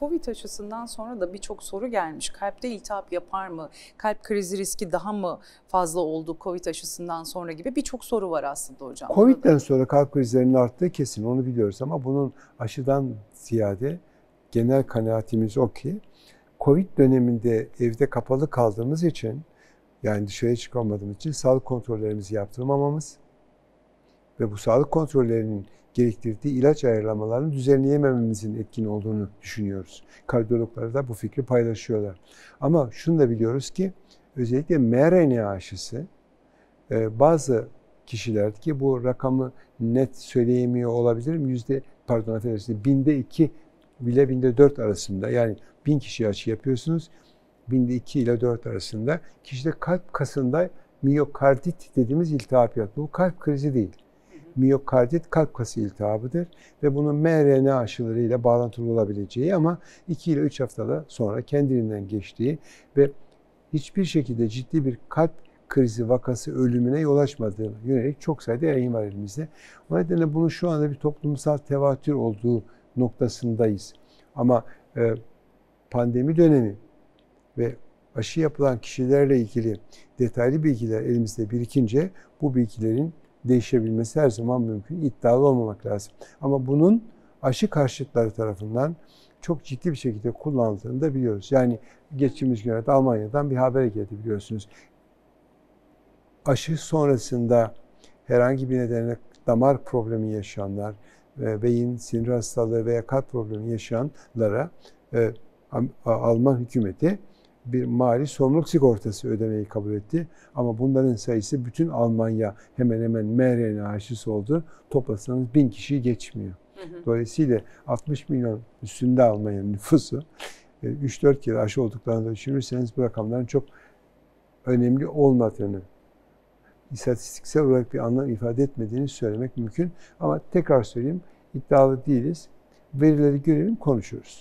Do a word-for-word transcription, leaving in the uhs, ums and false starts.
Covid aşısından sonra da birçok soru gelmiş. Kalpte iltihap yapar mı? Kalp krizi riski daha mı fazla oldu Covid aşısından sonra gibi birçok soru var aslında hocam. Covid'den sonra kalp krizlerinin arttığı kesin, onu biliyoruz ama bunun aşıdan ziyade genel kanaatimiz o ki Covid döneminde evde kapalı kaldığımız için, yani dışarıya çıkamadığımız için sağlık kontrollerimizi yaptırmamamız ve bu sağlık kontrollerinin gerektirdiği ilaç ayarlamalarını düzenleyemememizin etkin olduğunu düşünüyoruz. Kardiyologlar da bu fikri paylaşıyorlar. Ama şunu da biliyoruz ki özellikle mRNA aşısı bazı kişilerde, ki bu rakamı net söyleyemiyor olabilirim, yüzde pardon affedersiniz binde iki ile binde dört arasında, yani bin kişi aşı yapıyorsunuz, binde iki ile dört arasında kişide kalp kasında miyokardit dediğimiz iltihap yapıyor. Bu kalp krizi değil. Miyokardit kalp kası iltihabıdır ve bunun mRNA aşılarıyla bağlantılı olabileceği ama iki ile üç haftada sonra kendiliğinden geçtiği ve hiçbir şekilde ciddi bir kalp krizi vakası ölümüne yol açmadığına yönelik çok sayıda yayın var elimizde. O nedenle bunun şu anda bir toplumsal tevatür olduğu noktasındayız. Ama e, pandemi dönemi ve aşı yapılan kişilerle ilgili detaylı bilgiler elimizde birikince bu bilgilerin değişebilmesi her zaman mümkün. İddialı olmamak lazım. Ama bunun aşı karşıtları tarafından çok ciddi bir şekilde kullanıldığını da biliyoruz. Yani geçtiğimiz günlerde Almanya'dan bir haber geldi, biliyorsunuz. Aşı sonrasında herhangi bir nedenle damar problemi yaşayanlar, beyin, sinir hastalığı veya kalp problemi yaşayanlara e, Alman hükümeti bir mali sorumluluk sigortası ödemeyi kabul etti. Ama bunların sayısı bütün Almanya hemen hemen mRNA aşısı oldu. Toplasanız bin kişiyi geçmiyor. Hı hı. Dolayısıyla altmış milyon üstünde Almanya'nın nüfusu. üç dört kere aşı olduklarını da düşünürseniz bu rakamların çok önemli olmadığını, istatistiksel olarak bir anlam ifade etmediğini söylemek mümkün. Ama tekrar söyleyeyim, iddialı değiliz. Verileri görelim, konuşuruz.